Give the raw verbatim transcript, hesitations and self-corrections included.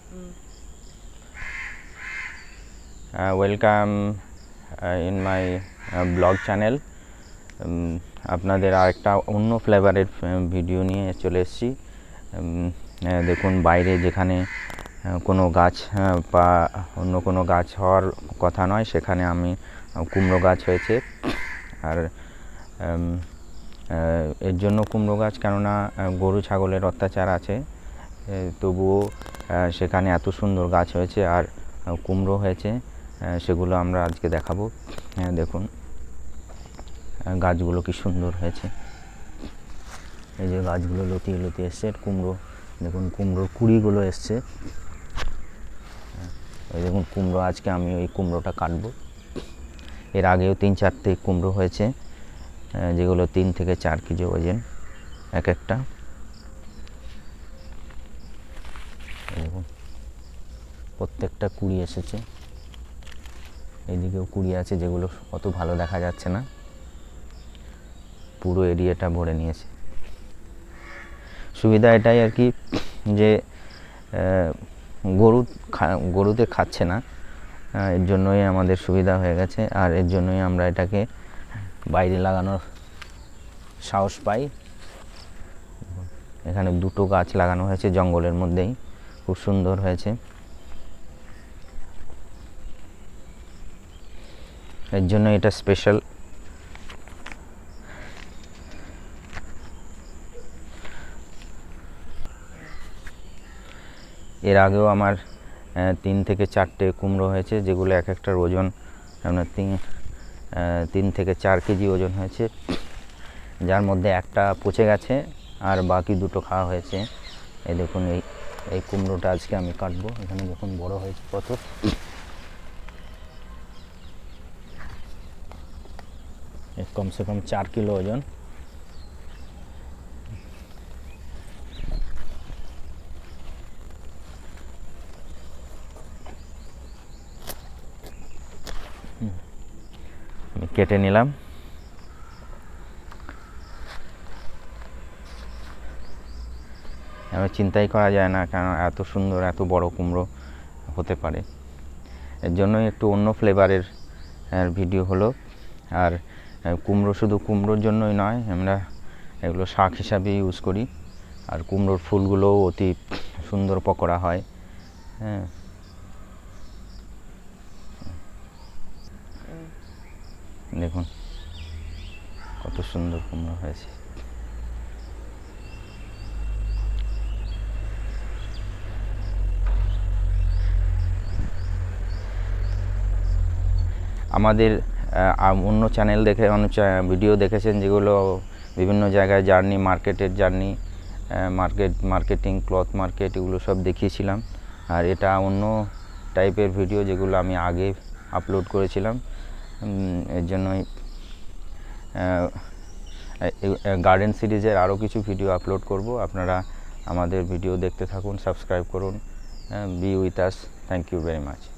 Uh, welcome uh, in my uh, blog channel. um, আপনাদের আরেকটা অন্য ফ্লেভারের ভিডিও নিয়ে চলে এসেছি। দেখুন বাইরে যেখানে কোনো গাছ বা অন্য কোনো গাছ হওয়ার কথা নয়, সেখানে আমি কুমড়ো গাছ হয়েছে। আর এর জন্য কুমড়ো গাছ, কেননা গরু ছাগলের অত্যাচার আছে, তবুও সেখানে এত সুন্দর গাছ হয়েছে আর কুমড়ো হয়েছে, সেগুলো আমরা আজকে দেখাবো। দেখুন গাছগুলো কি সুন্দর হয়েছে। এই যে গাছগুলো লতিয়ে লতিয়ে এসছে কুমড়ো, দেখুন কুমড়োর কুড়িগুলো এসছে। এই দেখুন কুমড়ো, আজকে আমি ওই কুমড়োটা কাটবো। এর আগেও তিন চারটে কুমড়ো হয়েছে, যেগুলো তিন থেকে চার কেজি ওজন এক একটা। দেখুন প্রত্যেকটা কুড়ি এসেছে। এইদিকেও কুড়ি আছে, যেগুলো অত ভালো দেখা যাচ্ছে না। পুরো এরিয়াটা ভরে নিয়েছে। সুবিধা এটাই আর কি, যে গরু গরুতে খাচ্ছে না, এর জন্যই আমাদের সুবিধা হয়ে গেছে। আর এর জন্যই আমরা এটাকে বাইরে লাগানোর সাহস পাই। এখানে দুটো গাছ লাগানো হয়েছে জঙ্গলের মধ্যেই, খুব সুন্দর হয়েছে। এর জন্য এটা স্পেশাল। এর আগেও আমার তিন থেকে চারটে কুমড়ো হয়েছে, যেগুলো এক একটার ওজন আপনার তিন তিন থেকে চার কেজি ওজন হয়েছে, যার মধ্যে একটা পচে গেছে আর বাকি দুটো খাওয়া হয়েছে। এই দেখুন এই এই কুমড়োটা আজকে আমি কাটবো। এখানে যখন বড় হয়েছে কত, কমসে কম চার কিলো ওজন। আমি কেটে নিলাম। আমি চিন্তাই করা যায় না কেন এত সুন্দর এত বড় কুমড়ো হতে পারে। এর জন্যই একটু অন্য ফ্লেভারের ভিডিও হলো। আর কুমড়ো শুধু কুমড়োর জন্যই নয়, আমরা এগুলো শাক হিসাবে ইউজ করি। আর কুমড়োর ফুলগুলোও অতি সুন্দর পকোড়া হয়। হ্যাঁ, দেখুন কত সুন্দর কুমড়ো হয়েছে। আমাদের অন্য চ্যানেল দেখে অন্য ভিডিও দেখেছেন, যেগুলো বিভিন্ন জায়গায় জার্নি, মার্কেটের journey, market marketing, cloth market, এগুলো সব দেখিয়েছিলাম। আর এটা অন্য টাইপের ভিডিও, যেগুলো আমি আগে আপলোড করেছিলাম। এর জন্যই গার্ডেন সিরিজের আরও কিছু ভিডিও আপলোড করব। আপনারা আমাদের ভিডিও দেখতে থাকুন, সাবস্ক্রাইব করুন, be with us. Thank you very much.